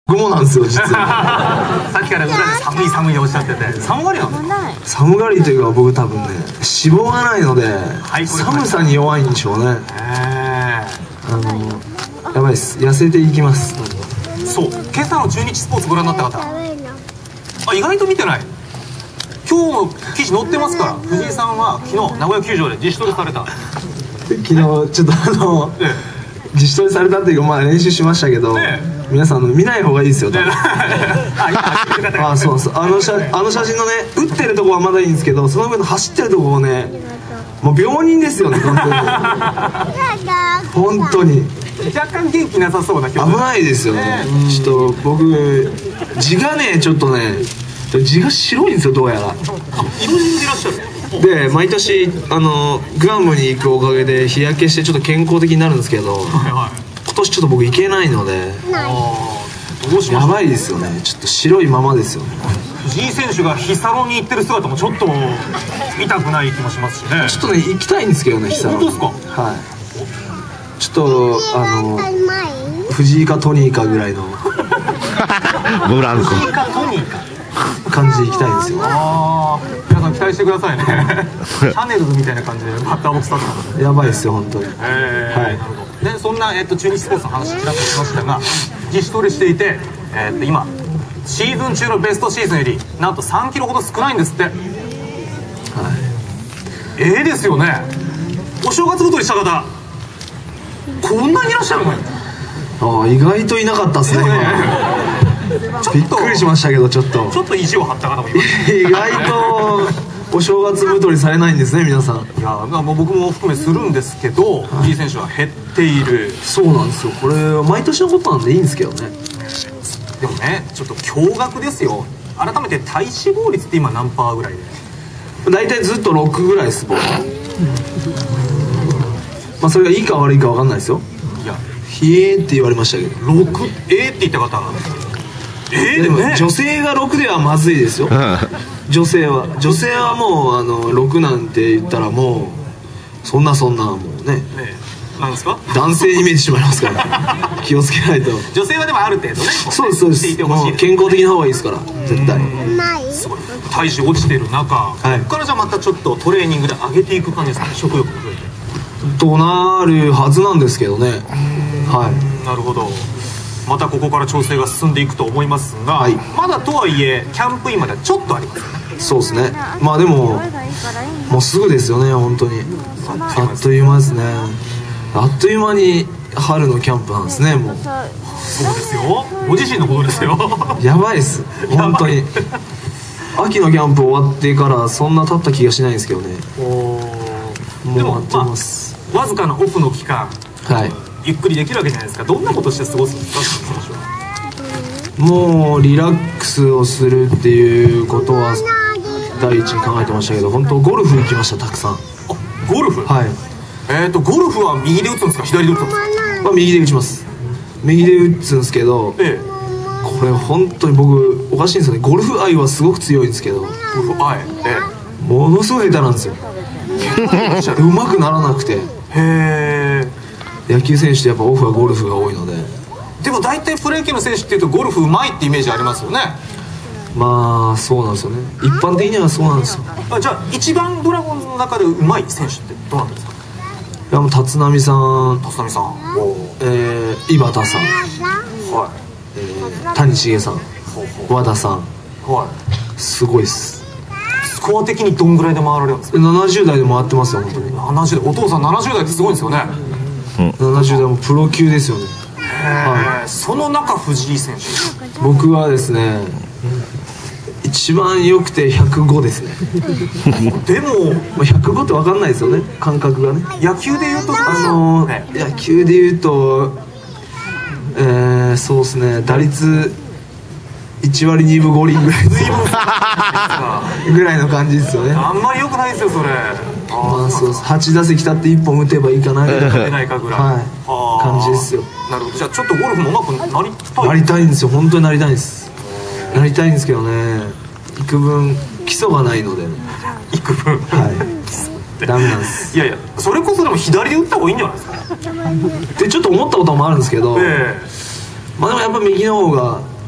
僕もなんですよ実は。 さっきから裏で寒い寒いおっしゃってて、寒がりなんですか？ 寒がりというか僕多分ね脂肪がないので、寒さに弱いんでしょうね。やばいです、痩せていきます。 そう、今朝の中日スポーツご覧になった方、意外と見てない。今日の記事載ってますから。藤井さんは昨日名古屋球場で自主トレされた。 昨日ちょっと自主トレされたっていうか、まあ練習しましたけど、皆さん見ない方がいいですよ。あ、そうそう、あの写真のね、打ってるとこはまだいいんですけど、その上の走ってるとこをね、もう病人ですよね、本当に。本当に若干元気なさそうな危ないですよね。ちょっと僕字がね、ちょっとね字が白いんですよ、どうやら。 色人でいらっしゃる。 で毎年グアムに行くおかげで日焼けしてちょっと健康的になるんですけど、今年ちょっと僕行けないのでやばいですよね。ちょっと白いままですよね。 藤井選手が日サロに行ってる姿もちょっと見たくない気もしますしね。 ちょっとね行きたいんですけどね、日サロ。 本当ですか？ はい。ちょっと藤井かトニーかぐらいのブランコ藤井かトニーか感じで行きたいんですよ。 皆さん期待してくださいね。シャネルズみたいな感じでバッターボックス立ってます。 やばいですよ本当に。はい。 でそんな中日スポーツの話ちらっとしましたが、自主トレしていて、今シーズン中のベストシーズンよりなんと3キロほど少ないんですって。はい。ですよね。お正月太りした方こんなにいらっしゃるの？ 意外といなかったですね。びっくりしましたけど、ちょっと意地を張った方もいます。 意外とお正月太りされないんですね、皆さん。 いや、もう僕も含めするんですけど、藤井選手は減っている。 そうなんですよ。これ毎年のことなんでいいんですけどね。 でもね、ちょっと驚愕ですよ。改めて体脂肪率って今何パーぐらいで？ 大体ずっと6ぐらいです僕。まあそれがいいか悪いか分かんないですよ。 いや、 ひえーって言われましたけど。 6って言った方。 でも女性が6ではまずいですよ。女性はもう6なんて言ったらもうそんなもうね。 なんですか？ 男性に見えてしまいますから気をつけないと。 女性はでもある程度ね。 そうですそうです。もう健康的な方がいいですから絶対。 すごい。体重落ちてる中、ここからじゃあまたちょっとトレーニングで上げていく感じですかね。食欲も増えてとなるはずなんですけどね。はい。 なるほど。またここから調整が進んでいくと思いますが、まだとはいえキャンプインまではちょっとあります。 そうですね。まあでももうすぐですよね、本当に。あっという間ですね。あっという間に春のキャンプなんですね、もう。 そうですよ。ご自身のことですよ。 やばいです本当に。秋のキャンプ終わってからそんな経った気がしないんですけどね。もう終わってます。 わずかなオフの期間、 はい、 ゆっくりできるわけじゃないですか。どんなことして過ごすんですか、選手は。 もうリラックスをするっていうことは第一に考えてましたけど、本当ゴルフ行きました、たくさん。 ゴルフ？はい。ゴルフは右で打つんですか、左で打つんですか？ 右で打ちます。右で打つんですけど、これ本当に僕おかしいんですよね。ゴルフ愛はすごく強いんですけど、ゴルフ愛、ものすごい下手なんですよ。うまくならなくて。野球選手ってやっぱオフはゴルフが多いので。 でも大体プロ野球の選手っていうとゴルフうまいってイメージありますよね。 まあそうなんですよね。一般的にはそうなんですよ。 じゃあ一番ドラゴンズの中でうまい選手ってどうなんですか？ いやもう立浪さん、井端さん、谷繁さん、和田さん、すごいっす。 スコア的にどんぐらいで回られるんですか ？70代で回ってますよ、本当に。 70代、お父さん70代ってすごいんですよね。 70代もプロ級ですよね。 その中藤井選手、 僕はですね一番良くて105ですね。 でも 105って分かんないですよね、感覚がね。 野球でいうと野球でいうとそうですね、打率1割2分5厘ぐらいぐらいの感じですよね。 あんまり良くないですよそれ。 まあそうです。8打席立って1本打てばいいかなみたいな感じですよ。 なるほど。じゃあちょっとゴルフも上手くなりたい？ なりたいんですよ、本当になりたいんです。なりたいんですけどね、幾分基礎がないので。 幾分ダメなんです。 いやいや、それこそでも左で打った方がいいんじゃないですかってちょっと思ったこともあるんですけど、まあでもやっぱ右の方が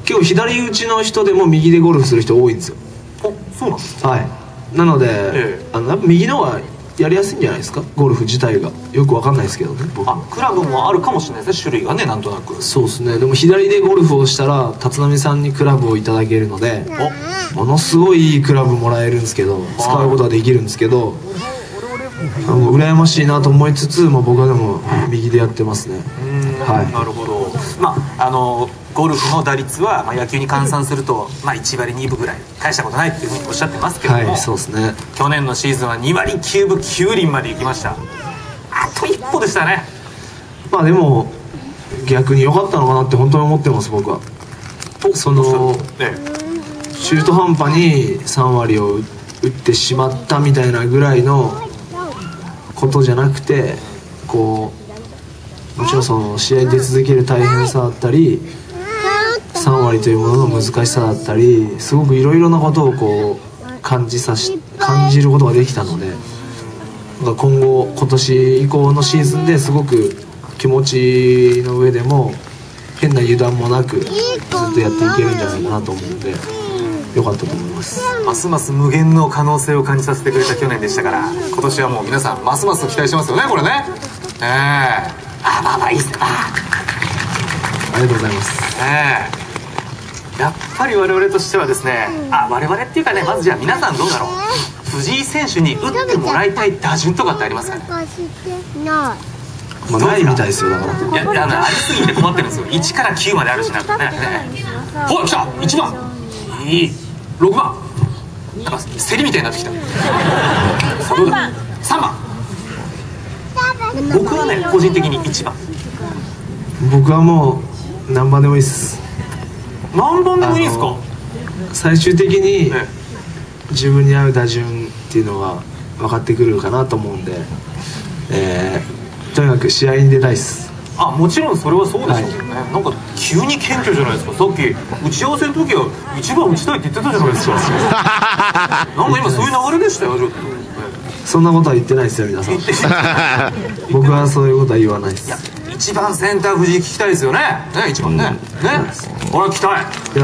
結構左打ちの人でも右でゴルフする人多いんですよ。 あ、そうなんですか。 はい。なので、 ええ、 やっぱ右の方がやりやすいんじゃないですか、ゴルフ自体が。よくわかんないですけどね、僕。 あ、クラブもあるかもしれないですね、種類がね、なんとなく。 そうですね。でも左でゴルフをしたら立浪さんにクラブをいただけるので、ものすごいいいクラブもらえるんですけど、使うことができるんですけど、羨ましいなと思いつつ、僕はでも右でやってますね。はい。 なるほど。ゴルフの打率は、野球に換算すると、1割2分ぐらい大したことないっていうふうにおっしゃってますけども、 はい、そうですね。 去年のシーズンは2割9分9厘まで行きました。あと一歩でしたね。 でも逆に良かったのかなって本当に思ってます、僕は。その中途半端に3割を打ってしまったみたいなぐらいのことじゃなくて、もちろんその試合に出続ける大変さだったり3割というものの難しさだったり、すごくいろいろなことを感じることができたので、今年以降のシーズンですごく気持ちの上でも変な油断もなくずっとやっていけるんじゃないかなと思うので、良かったと思います。 ますます無限の可能性を感じさせてくれた去年でしたから、今年はもう皆さんますます期待してますよね、これね。いいっすか。 ありがとうございます。 やっぱり我々としてはですね、我々っていうかね、まずじゃあ皆さんどうだろう、藤井選手に打ってもらいたい打順とかってありますかね。 ないみたいですよ。だからありすぎて困ってるんですよ。1から9まであるしなんかね。ほら来た、1番いい、6番なんか競りみたいになってきた。3番僕はね、個人的に1番。 僕はもう何番でもいいです。 何番でもいいですか。 最終的に自分に合う打順っていうのが分かってくるかなと思うんで、とにかく試合に出たいです。 もちろんそれはそうでしょうけどね、なんか急に謙虚じゃないですか。さっき打ち合わせの時は1番打ちたいって言ってたじゃないですか。なんか今そういう流れでしたよ、ちょっと。 そんなことは言ってないですよ、皆さん。僕はそういうことは言わないです。 1番センター藤井聞きたいですよね。1番ね。これ聞きたい。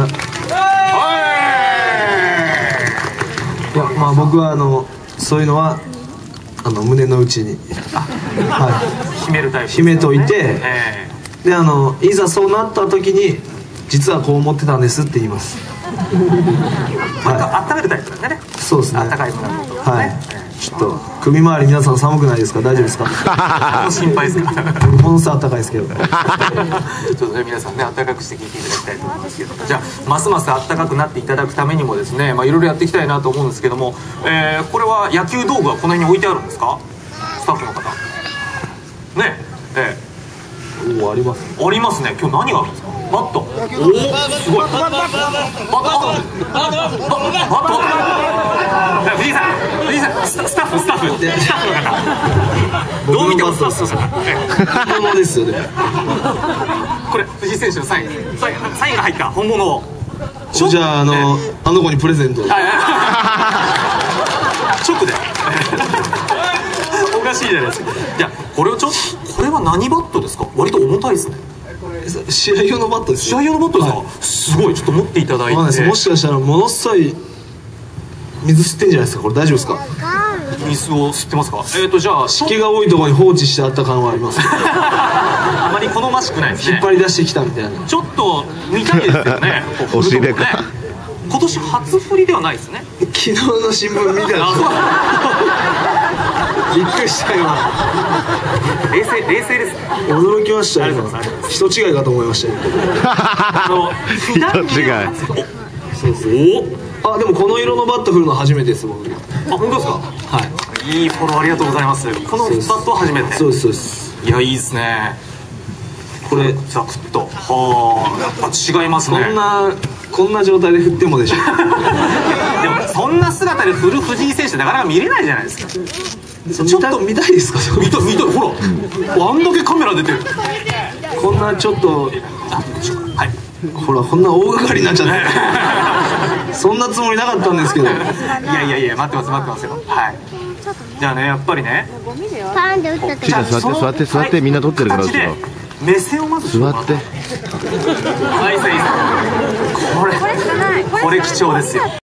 僕はそういうのは胸の内に秘めるタイプ、 秘めといて、でいざそうなった時に実はこう思ってたんですって言います。 温めるタイプなんだね。 そうですね。 温かいものね。 ちょっと首周り皆さん寒くないですか、大丈夫ですか。 心配ですか。 ものすごい暖かいですけど。 ちょっとね、皆さんね、暖かくして聞いていただきたいと思いますけど、じゃあますます暖かくなっていただくためにもですね、いろいろやっていきたいなと思うんですけども、これは野球道具はこの辺に置いてあるんですか、スタッフの方ね。 あります。 ありますね。今日何があるんですか。バット。おお、すごい。バット。藤井さん、スタッフの方。どう見てもスタッフの方。 本物ですよね。 これ藤井選手のサインが入った本物を。 じゃああの子にプレゼント。 直で。おかしいじゃないですか。じゃあこれは何バットですか。割と重たいですね。 試合用のバットです。 試合用のバットですか。すごい。ちょっと持っていただいて。 もしかしたらものすごい水吸ってんじゃないですか。これ大丈夫ですか。 水を吸ってますか。じゃあ湿気が多いところに放置してあった感はあります。 あまり好ましくないですね。 引っ張り出してきたみたいな。 ちょっと見たいですよね。 お尻でか。 今年初振りではないですね。 昨日の新聞見たらびっくりしたよ。 冷静ですね。 驚きましたよ。人違いかと思いましたよ。 人違い。 でもこの色のバット振るの初めてです僕。 本当ですか。はい。いいフォローありがとうございます。このバットは初めて。 そうです。 いや、いいですね。これザクッと。やっぱ違いますね。 こんな状態で振ってもでしょ。 でもそんな姿で振る藤井選手なかなか見れないじゃないですか。 ちょっと見たいですか。 見たい。ほら、あんだけカメラ出てる。 こんなちょっと、 はい。 ほら、こんな大掛かりになっちゃって。そんなつもりなかったんですけど。いや待ってますよ。はい。じゃあね、やっぱりね。 座ってみんな撮ってるから。 目線をまず座って。 はい、 れ貴重ですよ。